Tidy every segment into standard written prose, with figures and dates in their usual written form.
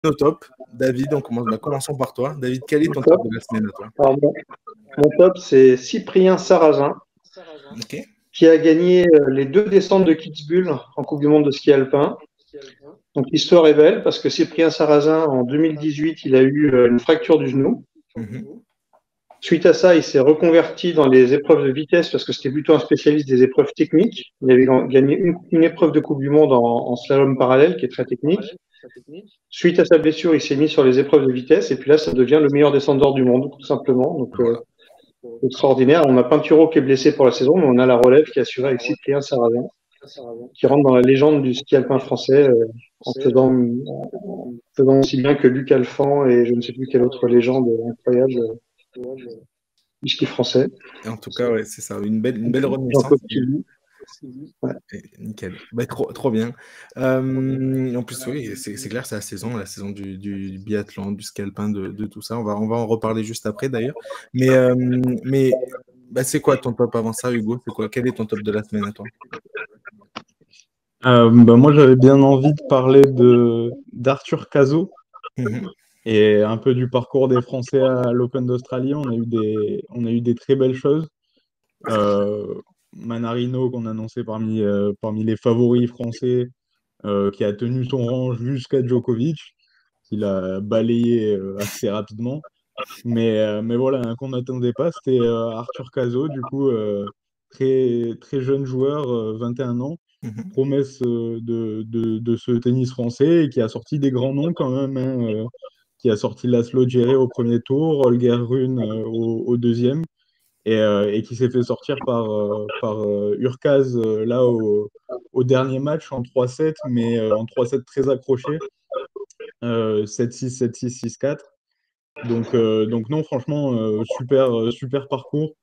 Nos top. David, commençons par toi. David, quel est Mon ton top top, de la semaine à toi? alors, mon top, c'est Cyprien Sarrazin, Ok. qui a gagné les deux descentes de Kitzbühel en Coupe du Monde de ski alpin. Donc l'histoire est belle parce que Cyprien Sarrazin, en 2018, il a eu une fracture du genou. Mhm. Suite à ça, il s'est reconverti dans les épreuves de vitesse parce que c'était plutôt un spécialiste des épreuves techniques. Il avait gagné une épreuve de Coupe du Monde en slalom parallèle qui est très technique. Suite à sa blessure, il s'est mis sur les épreuves de vitesse et puis là, ça devient le meilleur descendeur du monde, tout simplement. Donc, Voilà. extraordinaire. On a Pinturo qui est blessé pour la saison, mais on a la relève qui est assurée avec Cyprien Sarrazin, qui rentre dans la légende du ski alpin français en faisant aussi bien que Luc Alphand et je ne sais plus quelle autre légende incroyable du ski français. Et en tout cas, ouais, c'est ça, une belle renaissance. Jean-Claude Killy. Ouais. Nickel. Bah, trop bien. En plus, oui, c'est clair, c'est la saison du biathlon, du ski alpin, de tout ça. On va en reparler juste après d'ailleurs. Mais bah, c'est quoi ton top avant ça, Hugo? C'est quoi? Quel est ton top de la semaine à toi? Moi, j'avais bien envie de parler de d'Arthur Cazot Mhm. et un peu du parcours des Français à l'Open d'Australie. On a eu des très belles choses. Euh, Manarino, qu'on annonçait parmi les favoris français, qui a tenu son rang jusqu'à Djokovic, qu'il a balayé assez rapidement. Mais voilà, un qu'on n'attendait pas, c'était Arthur Cazot, du coup, très, très jeune joueur, 21 ans, Mhm. promesse de ce tennis français et qui a sorti des grands noms quand même, hein, qui a sorti Laszlo Djere au premier tour, Holger Rune au deuxième, et qui s'est fait sortir par Urkaz là au dernier match en 3-7, mais en 3-7 très accroché, 7-6, 7-6, 6-4. Donc non, franchement, super parcours.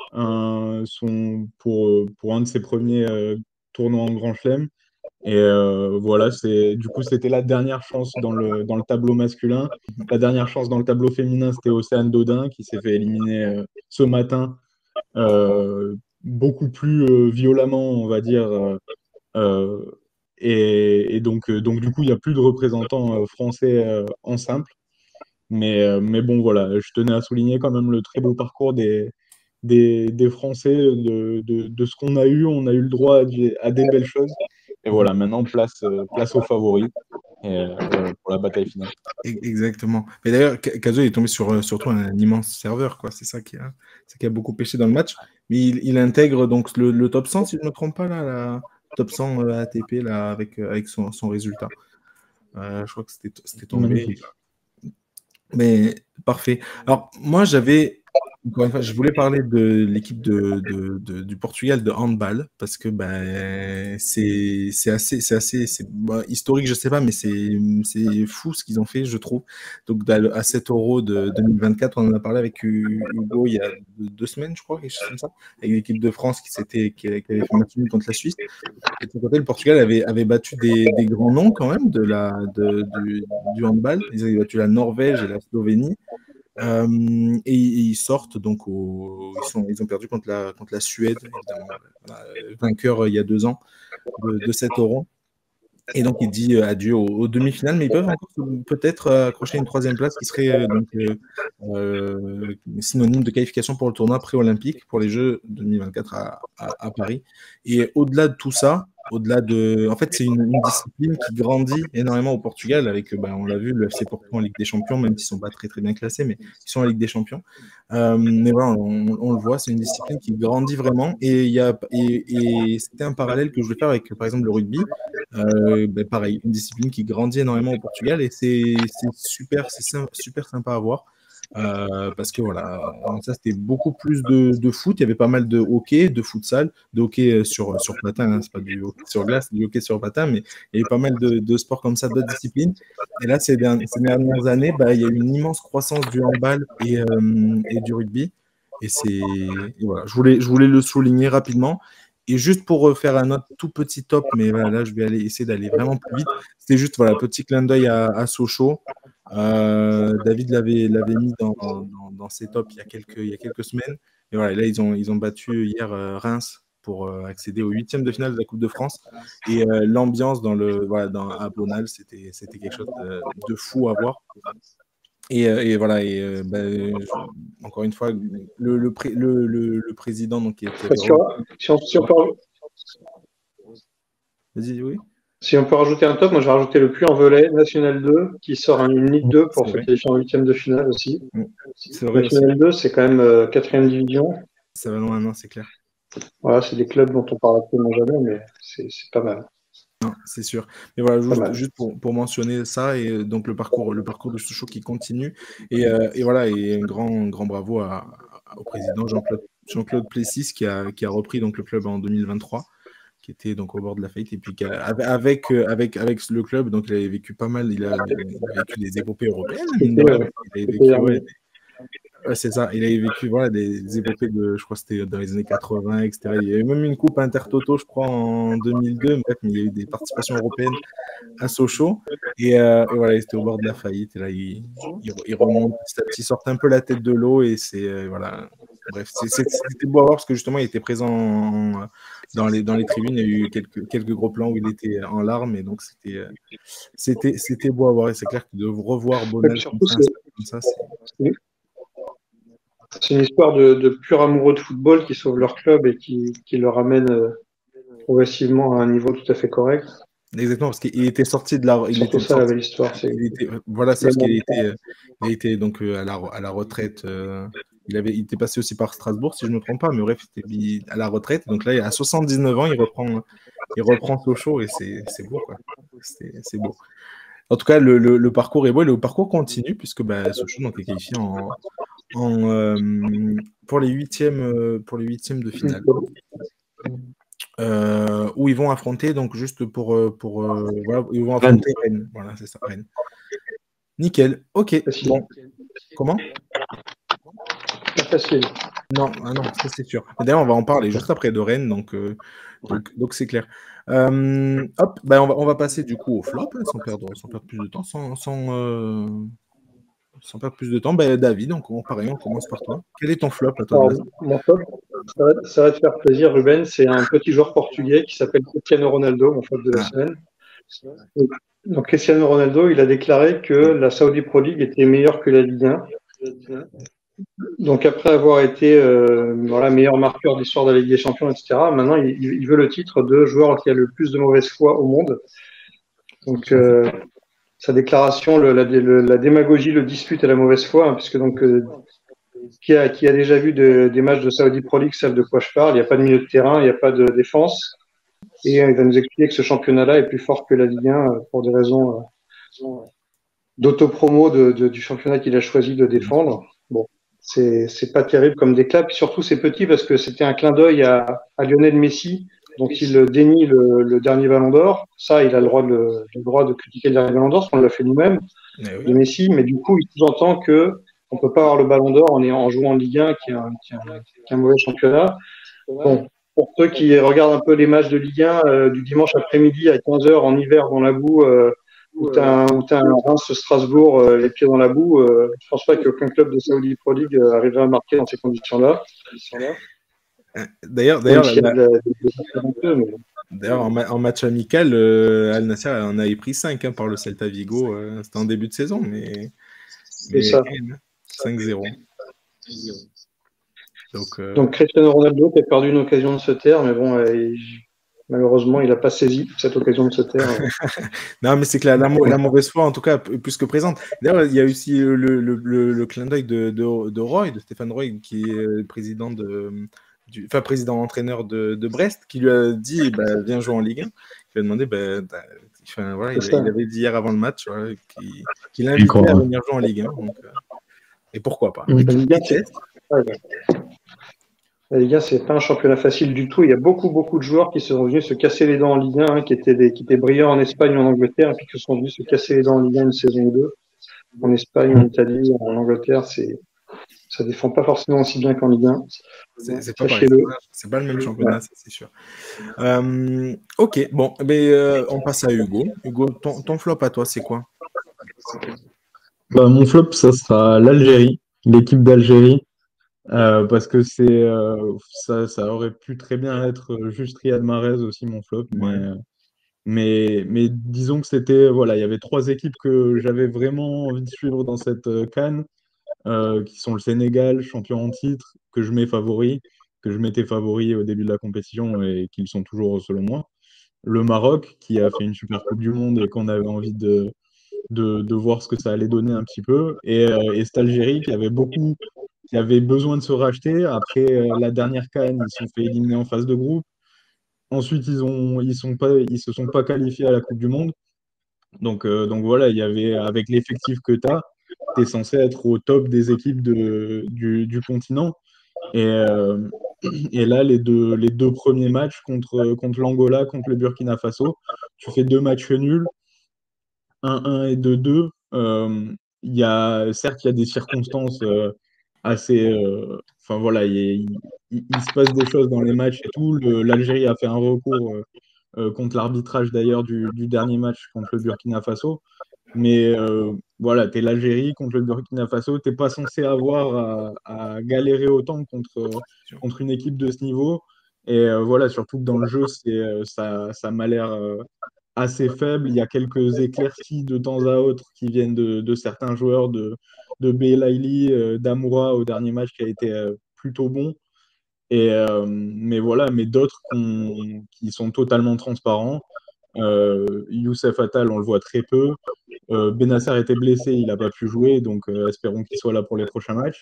Pour un de ses premiers tournois en Grand Chelem. Et voilà, du coup, c'était la dernière chance dans le tableau masculin. La dernière chance dans le tableau féminin, c'était Océane Dodin qui s'est fait éliminer ce matin, beaucoup plus violemment, on va dire. Euh, donc, du coup, il n'y a plus de représentants français en simple. Mais bon, voilà, je tenais à souligner quand même le très beau parcours des Français, de ce qu'on a eu. On a eu le droit à des belles choses. Et voilà, maintenant, place aux favoris pour la bataille finale. Exactement. Mais d'ailleurs, Kazo est tombé sur surtout un immense serveur, quoi. C'est ça qui a beaucoup pêché dans le match. Mais il intègre donc le top 100, si je ne me trompe pas, là, la top 100 ATP, là, avec son résultat. Je crois que c'était tombé. Magnifique. Mais parfait. Alors, moi, encore une fois, je voulais parler de l'équipe du Portugal de handball parce que ben, c'est historique, je sais pas, mais c'est fou ce qu'ils ont fait, je trouve. Donc, à cet Euro de 2024, on en a parlé avec Hugo il y a 2 semaines, je crois, quelque chose comme ça, avec l'équipe de France qui avait fait match nul contre la Suisse. Et de son côté, le Portugal avait battu des grands noms quand même du handball. Ils avaient battu la Norvège et la Slovénie. Et ils sortent donc ils ont perdu contre la Suède, évidemment, voilà, vainqueur il y a 2 ans de cet euro. Et donc il dit adieu aux demi-finales, mais ils peuvent encore peut-être accrocher une troisième place qui serait synonyme de qualification pour le tournoi pré-olympique pour les Jeux 2024 à Paris. Et au-delà de tout ça, en fait, c'est une discipline qui grandit énormément au Portugal avec, on l'a vu, le FC Porto en Ligue des Champions, même s'ils sont pas très très bien classés, mais ils sont en Ligue des Champions. Mais voilà, on le voit, c'est une discipline qui grandit vraiment. Et c'était un parallèle que je voulais faire avec, par exemple, le rugby. Pareil, une discipline qui grandit énormément au Portugal et c'est super, super sympa à voir. Parce que voilà, ça c'était beaucoup plus de foot. Il y avait pas mal de hockey, de futsal, de hockey sur patin, hein, c'est pas du hockey sur glace, c'est du hockey sur patin, mais il y avait pas mal de sports comme ça, d'autres disciplines. Et là, ces dernières années, il y a eu une immense croissance du handball et du rugby. Et voilà, je voulais le souligner rapidement. Et juste pour faire un autre tout petit top, mais voilà, là, je vais essayer d'aller vraiment plus vite. C'était juste, voilà, petit clin d'œil à Sochaux. David l'avait mis dans ses tops il y a quelques semaines. Et voilà, là, ils ont battu hier Reims pour accéder aux 8e de finale de la Coupe de France. Et l'ambiance à Bonal, c'était quelque chose de fou à voir. Et voilà, encore une fois, le président donc, qui était... Vas-y, oui. Si on peut rajouter un top, moi je vais rajouter le Puy-en-Velay, National 2, qui sort une Ligue 2 pour se qualifier en 8e de finale aussi. C'est vrai National 2, c'est quand même 4e division. Ça va loin, non, c'est clair. Voilà, c'est des clubs dont on parle absolument jamais, mais c'est pas mal. Non, c'est sûr. Mais voilà, juste pour mentionner ça, et donc le parcours de Sochaux qui continue. Et voilà, et un grand bravo au président Jean-Claude Plessis qui a repris donc le club en 2023. Qui était donc au bord de la faillite, et puis avec le club, donc il avait vécu pas mal, il a vécu des épopées européennes, mine de rien. Il avait vécu, c'est ça, il avait vécu des épopées je crois que c'était dans les années 80, etc. Il y avait même une coupe Intertoto, je crois, en 2002, bref, mais il y a eu des participations européennes à Sochaux, et voilà, il était au bord de la faillite, et là, il remonte petit à petit, sort un peu la tête de l'eau, et c'est, voilà, bref, c'était beau à voir, parce que justement, il était présent dans les tribunes, il y a eu quelques gros plans où il était en larmes, et donc c'était beau à voir, et c'est clair que de revoir Bonal comme ça, c'est une histoire de pur amoureux de football qui sauve leur club et qui le ramène progressivement à un niveau tout à fait correct. Exactement, parce qu'il était sorti de la... C'est ça la belle histoire. Voilà, c'est ce qu'il il était donc à la retraite. Il était passé aussi par Strasbourg, si je ne me trompe pas, mais bref, il était à la retraite. Donc là, à 79 ans, il reprend Sochaux, et c'est beau, quoi. C'est beau. En tout cas, le parcours est beau, et le parcours continue, puisque Sochaux donc, est qualifié pour les huitièmes de finale. Où ils vont affronter, donc juste voilà, ils vont affronter Rennes. Voilà, c'est ça, Rennes. Nickel, ok. Bon. Comment ? Pas facile. Non, ça c'est sûr. D'ailleurs, on va en parler juste après de Rennes, donc c'est clair. Hop, on va passer du coup au flop, sans perdre plus de temps, sans perdre plus de temps. David, donc on commence par toi. Quel est ton flop à toi? Mon flop, ça va te faire plaisir, Ruben. C'est un petit joueur portugais qui s'appelle Cristiano Ronaldo, mon flop de la semaine. Donc Cristiano Ronaldo, il a déclaré que la Saudi Pro League était meilleure que la Ligue 1. Donc après avoir été meilleur marqueur de l'histoire de la Ligue des Champions, etc., maintenant il veut le titre de joueur qui a le plus de mauvaise foi au monde. Donc sa déclaration, la démagogie le dispute à la mauvaise foi, puisque donc qui a déjà vu des matchs de Saudi Pro League savent de quoi je parle. Il n'y a pas de milieu de terrain, il n'y a pas de défense, et il va nous expliquer que ce championnat-là est plus fort que la Ligue 1 pour des raisons d'autopromo du championnat qu'il a choisi de défendre. Bon, c'est pas terrible comme déclat, puis surtout c'est petit parce que c'était un clin d'œil à Lionel Messi, dont il dénie le dernier Ballon d'Or. Ça, il a le droit de critiquer le dernier Ballon d'Or, parce qu'on l'a fait nous-mêmes, de Messi, mais du coup, il sous-entend que on peut pas avoir le Ballon d'Or en jouant en Ligue 1, qui est un mauvais championnat. Bon, pour ceux qui regardent un peu les matchs de Ligue 1 du dimanche après-midi à 15h en hiver dans la boue, où t'as un Reims-Strasbourg les pieds dans la boue, je pense pas qu'aucun club de Saudi Pro League arriverait à marquer dans ces conditions-là. D'ailleurs, en match amical, Al Nassr en avait pris 5 par le Celta Vigo. C'était en début de saison, mais ça. 5-0. Donc Cristiano Ronaldo qui a perdu une occasion de se taire, mais bon, malheureusement, il n'a pas saisi cette occasion de se taire. Non, mais c'est que la mauvaise foi, en tout cas, plus que présente. D'ailleurs, il y a aussi le clin d'œil de Roy, de Stéphane Roy, qui est président entraîneur de Brest, qui lui a dit viens jouer en Ligue 1. Il lui a demandé il avait dit hier avant le match qu'il l'invitait à venir jouer en Ligue 1. Donc, et pourquoi pas. La Ligue 1, c'est pas un championnat facile du tout. Il y a beaucoup de joueurs qui sont venus se casser les dents en Ligue 1, qui étaient brillants en Espagne ou en Angleterre, et puis qui sont venus se casser les dents en Ligue 1 une saison ou deux. En Espagne, en Italie, en Angleterre, ça défend pas forcément aussi bien qu'en Ligue 1. C'est pas pareil. C'est pas le même championnat, ça, c'est sûr. Ok, bon, on passe à Hugo. Hugo, ton flop à toi, c'est quoi? Mon flop, ça sera l'Algérie, l'équipe d'Algérie. parce que ça aurait pu très bien être juste Riyad Mahrez aussi mon flop, Ouais. mais disons que voilà, il y avait trois équipes que j'avais vraiment envie de suivre dans cette CAN, qui sont le Sénégal, champion en titre, que je mettais favori au début de la compétition et qu'ils sont toujours selon moi. Le Maroc, qui a fait une super Coupe du Monde et qu'on avait envie de voir ce que ça allait donner un petit peu, et cette Algérie qui avait besoin de se racheter. Après la dernière CAN, ils se sont fait éliminer en phase de groupe. Ensuite, ils se sont pas qualifiés à la Coupe du Monde. Donc voilà, il y avait, avec l'effectif que tu es censé être au top des équipes du continent. Et, euh, et là, les deux premiers matchs contre l'Angola, contre le Burkina Faso, tu fais deux matchs nuls, 1-1 et 2-2. Certes, il y a des circonstances assez. Enfin voilà, il se passe des choses dans les matchs et tout. L'Algérie a fait un recours contre l'arbitrage d'ailleurs du dernier match contre le Burkina Faso. Mais voilà, tu es l'Algérie contre le Burkina Faso, t'es pas censé avoir à galérer autant contre une équipe de ce niveau. Et voilà, surtout que dans le jeu, ça m'a l'air assez faible. Il y a quelques éclaircies de temps à autre qui viennent de certains joueurs, de Belaïli, d'Amoura au dernier match qui a été plutôt bon. Mais voilà, mais d'autres qui sont totalement transparents. Youssef Attal, on le voit très peu. Benasser était blessé, il n'a pas pu jouer, donc espérons qu'il soit là pour les prochains matchs.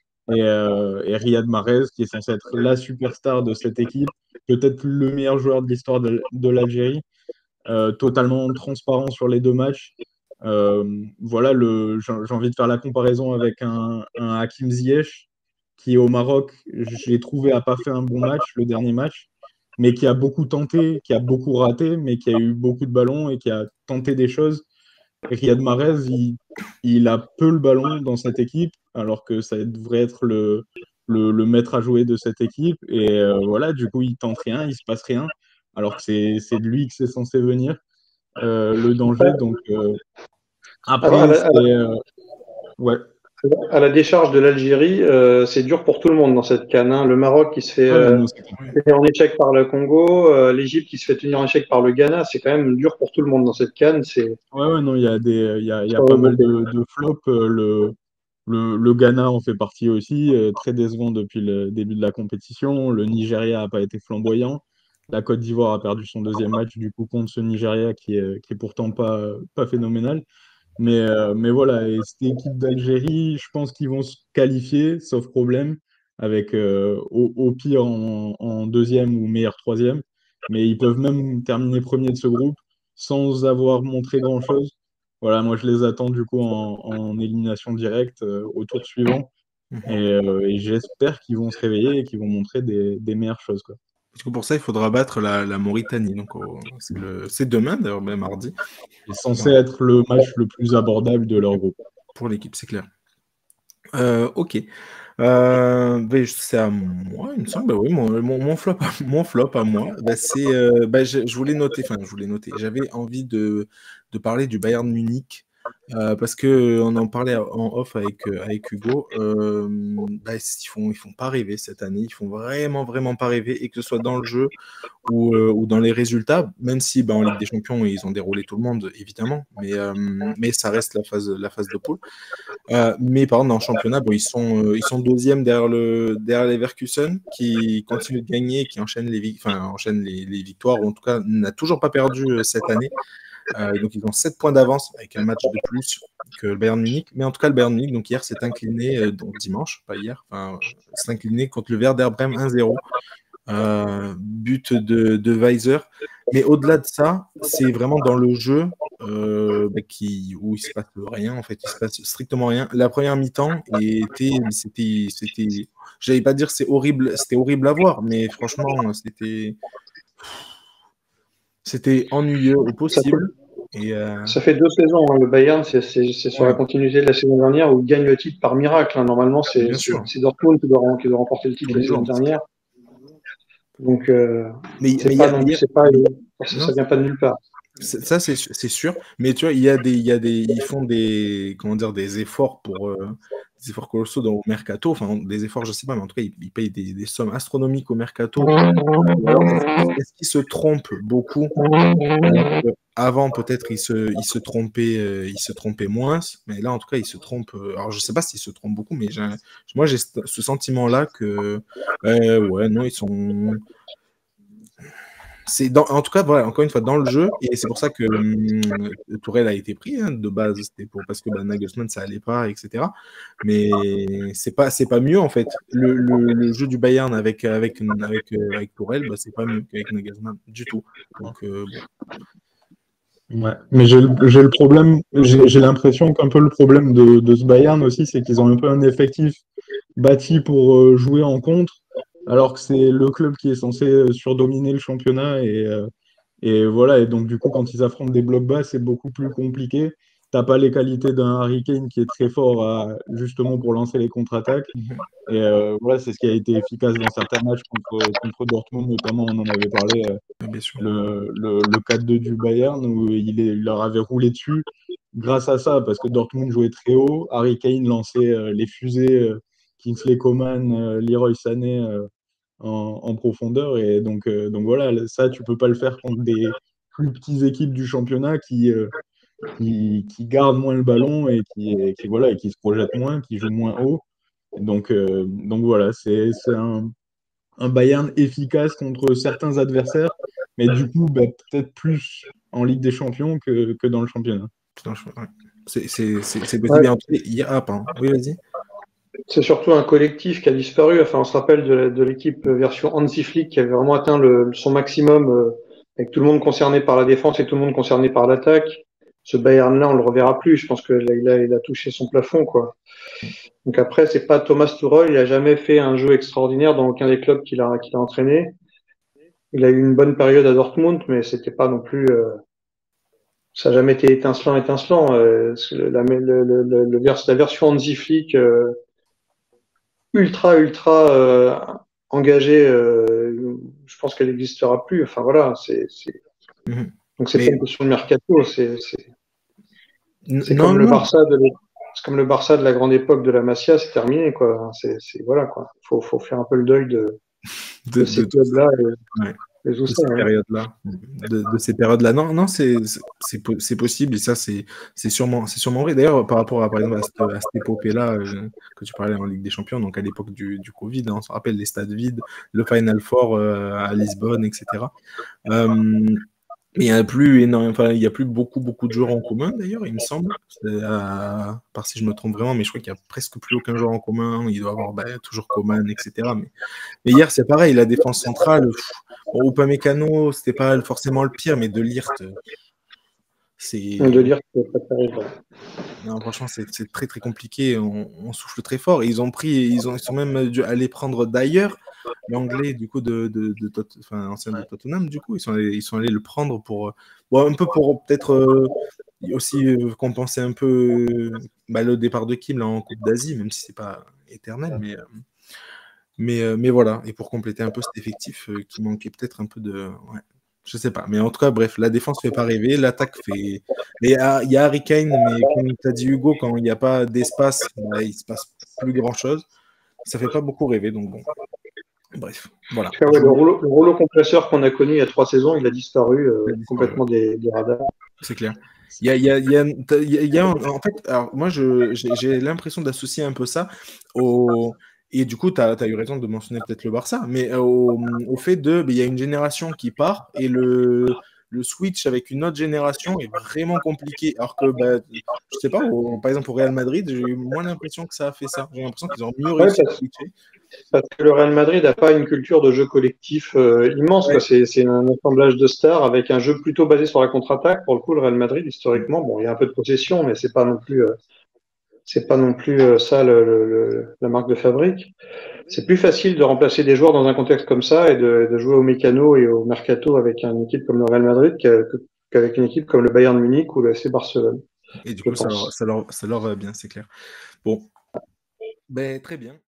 Et Riyad Mahrez, qui est censé être la superstar de cette équipe, peut-être le meilleur joueur de l'histoire de l'Algérie, totalement transparent sur les deux matchs. Voilà, j'ai envie de faire la comparaison avec un Hakim Ziyech, qui au Maroc, j'ai trouvé, a pas fait un bon match, le dernier match, mais qui a beaucoup tenté, qui a beaucoup raté, mais qui a eu beaucoup de ballons et qui a tenté des choses. Riyad Mahrez, il a peu le ballon dans cette équipe, alors que ça devrait être le maître à jouer de cette équipe. Et voilà, du coup, il tente rien, il se passe rien, alors que c'est de lui que c'est censé venir le danger. Donc Alors, après, ouais. à la décharge de l'Algérie, c'est dur pour tout le monde dans cette CAN, hein. Le Maroc qui se fait Ouais, non, c'est clair. tenir en échec par le Congo, l'Égypte qui se fait tenir en échec par le Ghana, c'est quand même dur pour tout le monde dans cette CAN. Ouais, non, il y a pas mal de flops. Le Ghana en fait partie aussi, très décevant depuis le début de la compétition. Le Nigeria n'a pas été flamboyant. La Côte d'Ivoire a perdu son deuxième match du coup contre ce Nigeria qui est pourtant pas phénoménal. Mais voilà, et cette équipe d'Algérie, je pense qu'ils vont se qualifier, sauf problème, avec au pire en deuxième ou meilleur troisième. Mais ils peuvent même terminer premier de ce groupe sans avoir montré grand-chose. Voilà, moi je les attends du coup en élimination directe au tour suivant. Et j'espère qu'ils vont se réveiller et qu'ils vont montrer des meilleures choses, quoi. Parce que pour ça, il faudra battre la Mauritanie. Donc, c'est demain, d'ailleurs, même mardi. C'est censé être le match le plus abordable de leur groupe. Pour l'équipe, c'est clair. Ok. C'est à moi, il me semble. Bah oui, mon flop à moi, je voulais noter, enfin, je voulais noter. J'avais envie de parler du Bayern Munich parce que on en parlait en off avec Hugo. Ils font pas rêver cette année. Ils font vraiment pas rêver, et que ce soit dans le jeu ou dans les résultats, même si en Ligue des Champions, ils ont déroulé tout le monde, évidemment, mais ça reste la phase de poule. Mais par exemple, dans le championnat, ils sont deuxième derrière Leverkusen, qui continue de gagner, qui enchaîne enchaîne les victoires, ou en tout cas n'a toujours pas perdu cette année. Donc ils ont 7 points d'avance avec un match de plus que le Bayern Munich. Mais en tout cas, le Bayern Munich, donc hier, s'est incliné, donc dimanche, pas hier, s'est incliné contre le Werder Bremen 1-0. But de Weiser. Mais au-delà de ça, c'est vraiment dans le jeu où il se passe rien, en fait, il se passe strictement rien. La première mi-temps j'allais pas dire c'était horrible à voir, mais franchement, c'était ennuyeux au possible. Ça fait 2 saisons, hein, le Bayern, c'est sur la continuité de la saison dernière où il gagne le titre par miracle, hein. Normalement, c'est Dortmund qui doit remporter le titre la saison dernière. Donc, ça vient pas de nulle part. Ça, c'est sûr. Mais tu vois, ils font comment dire, des efforts des efforts colossaux dans le mercato. Enfin, des efforts, je sais pas, mais en tout cas, ils payent des sommes astronomiques au mercato. Alors, est-ce qu'ils se trompent beaucoup? Alors avant, peut-être, ils se trompaient moins. Mais là, en tout cas, ils se trompent. Alors, je sais pas s'ils se trompent beaucoup, mais moi, j'ai ce sentiment-là que, ouais, non, ils sont. En tout cas, voilà, encore une fois, dans le jeu, et c'est pour ça que Tourelle a été pris de base, c'était parce que Nagelsmann, ça allait pas, etc. Mais c'est pas mieux, en fait. Le jeu du Bayern avec Tourelle, c'est pas mieux qu'avec Nagelsmann, du tout. Donc, bon. Ouais. Mais j'ai le problème, j'ai l'impression qu'un peu le problème de ce Bayern aussi, c'est qu'ils ont un peu un effectif bâti pour jouer en contre, alors que c'est le club qui est censé surdominer le championnat et voilà. Et donc du coup, quand ils affrontent des blocs bas, c'est beaucoup plus compliqué. T'as pas les qualités d'un Harry Kane qui est très fort justement pour lancer les contre-attaques. Mhm. Et voilà, c'est ce qui a été efficace dans certains matchs contre Dortmund, notamment, on en avait parlé, Bien sûr. le 4-2 du Bayern, où il leur avait roulé dessus grâce à ça, parce que Dortmund jouait très haut, Harry Kane lançait les fusées, Kingsley Coman, Leroy Sané en profondeur, et donc voilà, ça, tu peux pas le faire contre des plus petites équipes du championnat qui gardent moins le ballon voilà, et qui se projettent moins, qui jouent moins haut. Donc voilà, c'est un Bayern efficace contre certains adversaires, mais du coup, peut-être plus en Ligue des Champions que dans le championnat. Putain, ouais. C'est possible. Ouais, Mais en tout cas, pardon. Oui, vas-y. c'est surtout un collectif qui a disparu. Enfin, on se rappelle de l'équipe version Hansi Flick qui avait vraiment atteint son maximum avec tout le monde concerné par la défense et tout le monde concerné par l'attaque. Ce Bayern-là, on le reverra plus. Je pense que là, il a touché son plafond, quoi. Donc après, c'est pas Thomas Tuchel. Il a jamais fait un jeu extraordinaire dans aucun des clubs qu'il a entraîné. Il a eu une bonne période à Dortmund, mais c'était pas non plus. Ça n'a jamais été étincelant. La version Hansi Flick. Ultra engagée, je pense qu'elle n'existera plus. Enfin voilà, Mhm. donc c'est pas Mais une question de mercato, c'est non, comme le non. Barça de la grande époque de la Masia, c'est terminé quoi. Voilà quoi. Faut faire un peu le deuil de De ces tout ça. clubs-là Ouais. et tout De ça. ces Hein. périodes-là. De ces périodes-là. Non, non, c'est possible et ça, c'est sûrement vrai. D'ailleurs, par rapport par exemple, à cette épopée-là que tu parlais en Ligue des Champions, donc à l'époque du Covid, on se rappelle les stades vides, le Final Four à Lisbonne, etc. Mais il n'y a plus énormément, enfin, il y a plus beaucoup de joueurs en commun d'ailleurs, il me semble. À part si je me trompe vraiment, mais je crois qu'il n'y a presque plus aucun joueur en commun. Il doit y avoir toujours Coman, etc. Mais hier, c'est pareil, la défense centrale. Bon, Upamecano, c'était pas forcément le pire, mais De Ligt, De c'est. lire, c'est pas terrible. Non, franchement, c'est très très compliqué. On souffle très fort. Et ils sont même dû aller prendre d'ailleurs l'anglais du coup enfin, ancien de Tottenham. Du coup, ils sont allés le prendre pour bon, un peu pour peut-être aussi compenser un peu le départ de Kim là, en Coupe d'Asie, même si c'est pas éternel, mais voilà. Et pour compléter un peu cet effectif qui manquait peut-être un peu de ouais. Je sais pas, mais en tout cas, bref, la défense fait pas rêver, l'attaque fait. Mais il y a Harry Kane, mais comme tu as dit Hugo, quand il n'y a pas d'espace, il se passe plus grand-chose. Ça fait pas beaucoup rêver, donc bon. Bref, voilà. En tout cas, ouais, le rouleau compresseur qu'on a connu il y a 3 saisons, il a disparu Il a disparu, ouais. complètement des radars. C'est clair. En fait, alors moi, j'ai l'impression d'associer un peu ça au. Et du coup, tu as eu raison de mentionner peut-être le Barça, mais au fait il y a une génération qui part et le switch avec une autre génération est vraiment compliqué. Alors que, je sais pas, par exemple, au Real Madrid, j'ai eu moins l'impression que ça a fait ça. J'ai l'impression qu'ils ont mieux Ouais, réussi à switcher. parce que le Real Madrid n'a pas une culture de jeu collectif immense. Quoi. Ouais. C'est un assemblage de stars avec un jeu plutôt basé sur la contre-attaque. Pour le coup, le Real Madrid, historiquement, bon, il y a un peu de possession, mais c'est pas non plus ça la marque de fabrique. C'est plus facile de remplacer des joueurs dans un contexte comme ça et de jouer au mécano et au mercato avec une équipe comme le Real Madrid qu'avec une équipe comme le Bayern Munich ou le FC Barcelone, Et du je coup, pense. ça leur va bien, c'est clair. Bon, très bien.